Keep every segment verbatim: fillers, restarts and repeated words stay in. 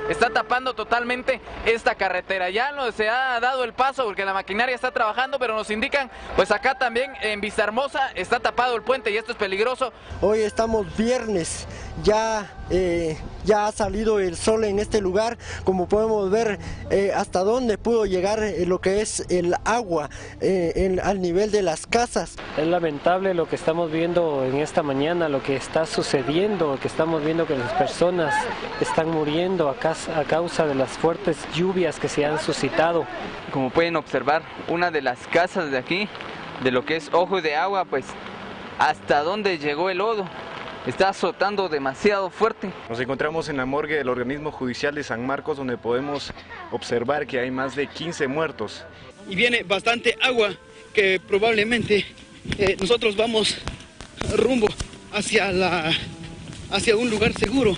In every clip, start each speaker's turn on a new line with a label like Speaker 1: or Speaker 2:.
Speaker 1: está tapando totalmente esta carretera. Ya no se ha dado el paso porque la maquinaria está trabajando, pero nos indican, pues acá también en Vistahermosa está tapado el puente y esto es peligroso.
Speaker 2: Hoy estamos viernes, ya, eh, ya ha salido el sol en este lugar, como podemos ver eh, hasta dónde pudo llegar eh, lo que es el agua eh, en, al nivel de las casas.
Speaker 3: Es lamentable lo que estamos viendo en esta mañana, lo que está sucediendo, que estamos viendo que las personas están muriendo a, casa, a causa de las fuertes lluvias que se han suscitado.
Speaker 4: Como pueden observar, una de las casas de aquí, de lo que es Ojo de Agua, pues hasta dónde llegó el lodo. Está azotando demasiado fuerte.
Speaker 5: Nos encontramos en la morgue del organismo judicial de San Marcos, donde podemos observar que hay más de quince muertos.
Speaker 6: Y viene bastante agua que probablemente eh, nosotros vamos rumbo hacia, la, hacia un lugar seguro,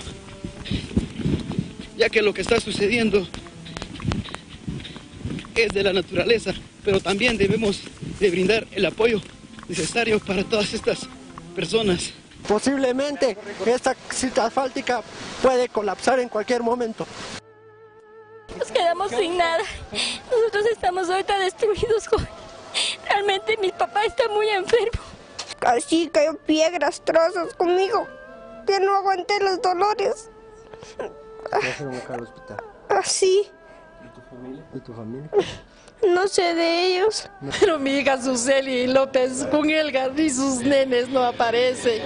Speaker 6: ya que lo que está sucediendo es de la naturaleza, pero también debemos de brindar el apoyo necesario para todas estas personas.
Speaker 2: Posiblemente esta cinta asfáltica puede colapsar en cualquier momento.
Speaker 7: Nos quedamos sin nada. Nosotros estamos ahorita destruidos. Realmente mi papá está muy enfermo.
Speaker 8: Así cayó piedras, trozos conmigo. Ya no aguanté los dolores.
Speaker 2: ¿Ya fueron acá al hospital?
Speaker 8: Así.
Speaker 2: ¿Y tu familia? ¿Y tu familia?
Speaker 8: No sé de ellos.
Speaker 7: Pero mi hija Suseli López con Elgar y sus nenes no aparece.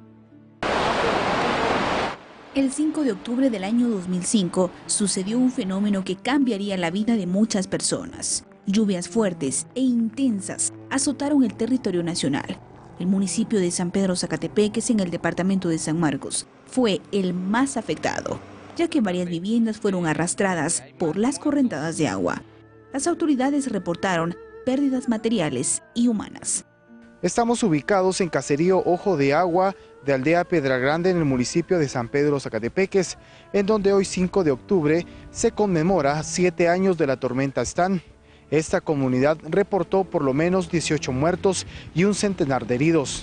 Speaker 9: El cinco de octubre del año dos mil cinco sucedió un fenómeno que cambiaría la vida de muchas personas. Lluvias fuertes e intensas azotaron el territorio nacional. El municipio de San Pedro Zacatepeques, en el departamento de San Marcos, fue el más afectado, ya que varias viviendas fueron arrastradas por las correntadas de agua. Las autoridades reportaron pérdidas materiales y humanas.
Speaker 10: Estamos ubicados en Caserío Ojo de Agua, de Aldea Piedra Grande, en el municipio de San Pedro Zacatepeques, en donde hoy cinco de octubre se conmemora siete años de la tormenta Stan. Esta comunidad reportó por lo menos dieciocho muertos y un centenar de heridos.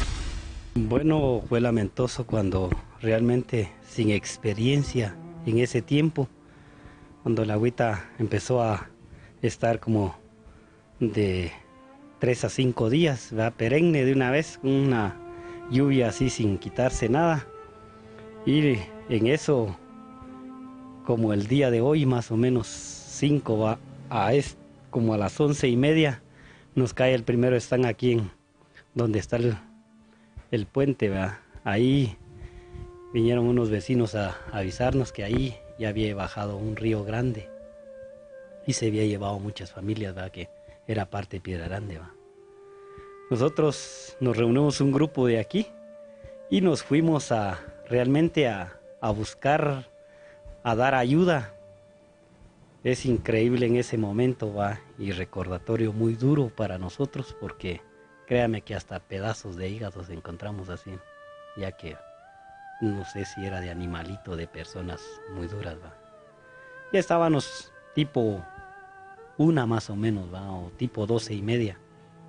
Speaker 11: Bueno, fue lamentoso cuando realmente sin experiencia en ese tiempo, cuando la agüita empezó a estar como de tres a cinco días, ¿verdad? Perenne de una vez, una lluvia así sin quitarse nada. Y en eso, como el día de hoy, más o menos cinco, va a es, como a las once y media, nos cae el primero. Están aquí en donde está el, el puente, ¿verdad? Ahí vinieron unos vecinos a, a avisarnos que ahí ya había bajado un río grande y se había llevado muchas familias, ¿verdad? Que era parte de Piedra Grande, ¿va? Nosotros nos reunimos un grupo de aquí y nos fuimos a realmente a, a buscar, a dar ayuda. Es increíble en ese momento, ¿va? Y recordatorio muy duro para nosotros, porque créame que hasta pedazos de hígados encontramos así, ya que no sé si era de animalito, de personas muy duras, ¿va? Ya estábamos tipo una más o menos, ¿va? O tipo doce y media.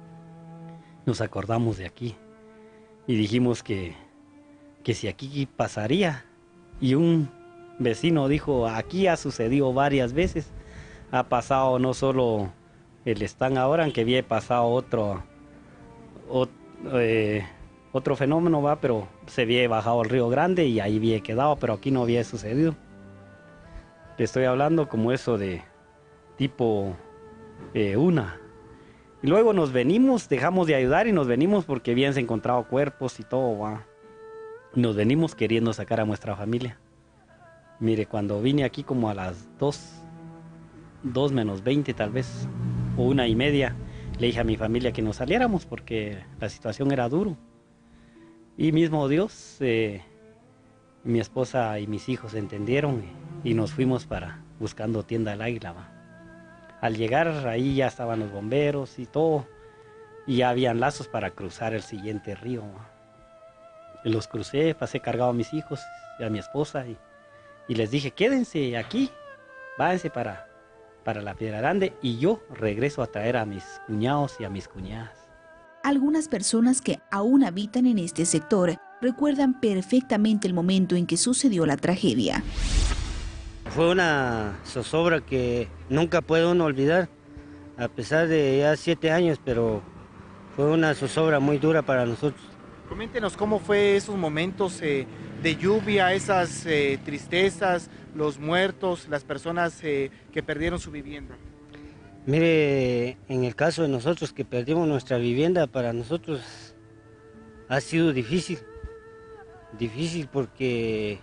Speaker 11: Nos acordamos de aquí y dijimos que, que si aquí pasaría, y un vecino dijo, aquí ha sucedido varias veces, ha pasado no solo el Stan ahora, aunque había pasado otro, otro, eh, otro fenómeno, va, pero se había bajado el Río Grande y ahí había quedado, pero aquí no había sucedido. Le estoy hablando como eso de tipo eh, una. Y luego nos venimos, dejamos de ayudar y nos venimos porque habían encontrado cuerpos y todo, ¿va? Nos venimos queriendo sacar a nuestra familia. Mire, cuando vine aquí como a las dos, dos menos veinte tal vez, o una y media, le dije a mi familia que nos saliéramos porque la situación era duro. Y mismo Dios, eh, mi esposa y mis hijos entendieron y nos fuimos para buscando Tienda del Águila, ¿va? Al llegar ahí ya estaban los bomberos y todo, y ya habían lazos para cruzar el siguiente río, ¿va? Y los crucé, pasé cargado a mis hijos y a mi esposa y, y les dije, quédense aquí, váyanse para, para la Piedra Grande y yo regreso a traer a mis cuñados y a mis cuñadas.
Speaker 9: Algunas personas que aún habitan en este sector recuerdan perfectamente el momento en que sucedió la tragedia.
Speaker 12: fue una zozobra que nunca puede uno olvidar, a pesar de ya siete años, pero fue una zozobra muy dura para nosotros.
Speaker 10: Coméntenos cómo fue esos momentos eh, de lluvia, esas eh, tristezas, los muertos, las personas eh, que perdieron su vivienda.
Speaker 12: Mire, en el caso de nosotros que perdimos nuestra vivienda, para nosotros ha sido difícil, difícil porque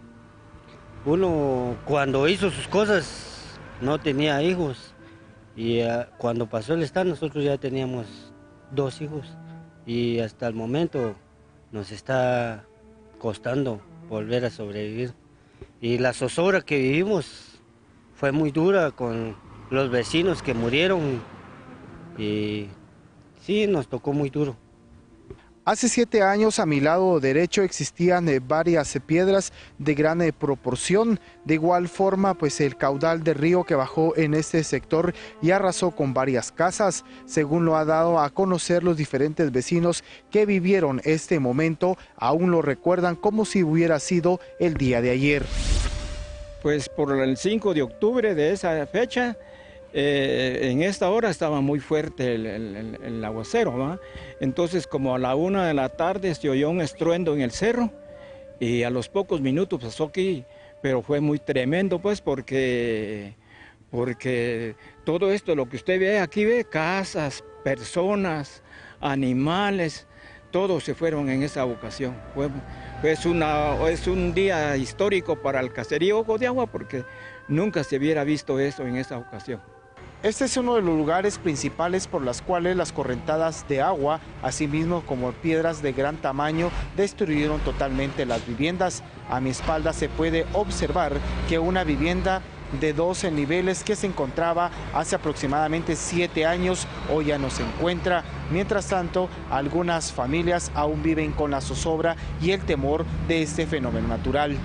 Speaker 12: uno cuando hizo sus cosas no tenía hijos y uh, cuando pasó el Estado nosotros ya teníamos dos hijos y hasta el momento nos está costando volver a sobrevivir. Y la zozobra que vivimos fue muy dura con los vecinos que murieron y sí, nos tocó muy duro.
Speaker 10: Hace siete años a mi lado derecho existían eh, varias eh, piedras de gran eh, proporción. De igual forma, pues el caudal de río que bajó en este sector y arrasó con varias casas, según lo ha dado a conocer los diferentes vecinos que vivieron este momento, aún lo recuerdan como si hubiera sido el día de ayer.
Speaker 13: Pues por el cinco de octubre de esa fecha, Eh, en esta hora estaba muy fuerte el, el, el aguacero, ¿va? Entonces como a la una de la tarde se oyó un estruendo en el cerro y a los pocos minutos pasó aquí, pero fue muy tremendo pues porque, porque todo esto, lo que usted ve aquí, ve casas, personas, animales, todos se fueron en esa ocasión. Fue, es, una, es un día histórico para el caserío Ojo de Agua porque nunca se hubiera visto eso en esa ocasión.
Speaker 10: Este es uno de los lugares principales por las cuales las correntadas de agua, asimismo como piedras de gran tamaño, destruyeron totalmente las viviendas. A mi espalda se puede observar que una vivienda de doce niveles que se encontraba hace aproximadamente siete años, hoy ya no se encuentra. Mientras tanto, algunas familias aún viven con la zozobra y el temor de este fenómeno natural.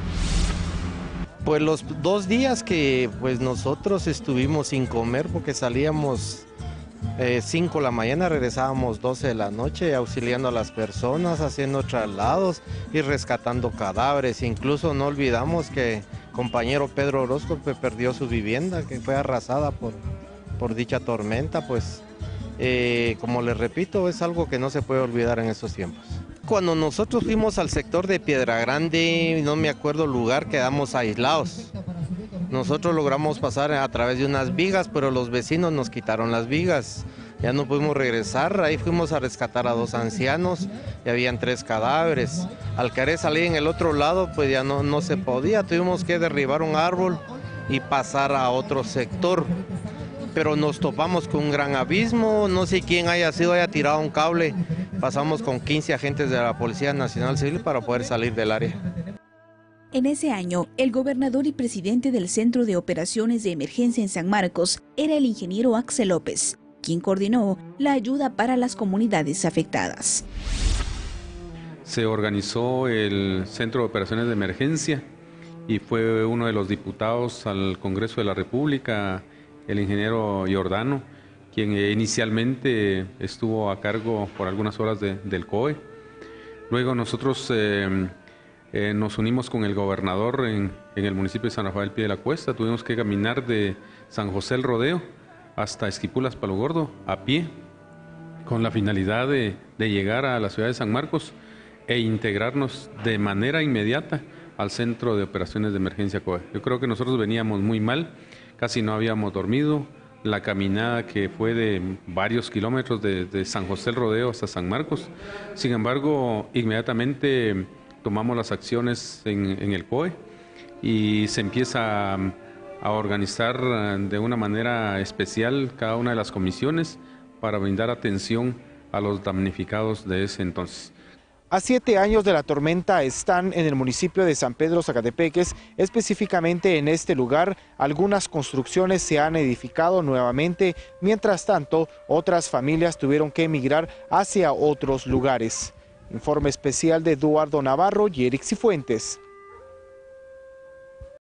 Speaker 14: Pues los dos días que pues nosotros estuvimos sin comer porque salíamos eh, cinco de la mañana, regresábamos doce de la noche auxiliando a las personas, haciendo traslados y rescatando cadáveres. Incluso no olvidamos que compañero Pedro Orozco pues, perdió su vivienda, que fue arrasada por, por dicha tormenta. Pues eh, como les repito, es algo que no se puede olvidar en estos tiempos. Cuando nosotros fuimos al sector de Piedra Grande, no me acuerdo el lugar, quedamos aislados. Nosotros logramos pasar a través de unas vigas, pero los vecinos nos quitaron las vigas. Ya no pudimos regresar, ahí fuimos a rescatar a dos ancianos y habían tres cadáveres. Al querer salir en el otro lado, pues ya no, no se podía, tuvimos que derribar un árbol y pasar a otro sector. Pero nos topamos con un gran abismo, no sé quién haya sido, haya tirado un cable. Pasamos con quince agentes de la Policía Nacional Civil para poder salir del área.
Speaker 9: En ese año, el gobernador y presidente del Centro de Operaciones de Emergencia en San Marcos era el ingeniero Axel López, quien coordinó la ayuda para las comunidades afectadas.
Speaker 15: Se organizó el Centro de Operaciones de Emergencia y fue uno de los diputados al Congreso de la República, el ingeniero Giordano, quien inicialmente estuvo a cargo por algunas horas de, del C O E. Luego nosotros eh, eh, nos unimos con el gobernador en, en el municipio de San Rafael Pie de la Cuesta. Tuvimos que caminar de San José el Rodeo hasta Esquipulas Palo Gordo a pie, con la finalidad de, de llegar a la ciudad de San Marcos e integrarnos de manera inmediata al Centro de Operaciones de Emergencia C O E. Yo creo que nosotros veníamos muy mal, casi no habíamos dormido. La caminada que fue de varios kilómetros de, de San José el Rodeo hasta San Marcos. Sin embargo, inmediatamente tomamos las acciones en, en el C O E y se empieza a, a organizar de una manera especial cada una de las comisiones para brindar atención a los damnificados de ese entonces.
Speaker 10: A siete años de la tormenta están en el municipio de San Pedro Zacatepeques, específicamente en este lugar. Algunas construcciones se han edificado nuevamente, mientras tanto otras familias tuvieron que emigrar hacia otros lugares. Informe especial de Eduardo Navarro y Eric Cifuentes.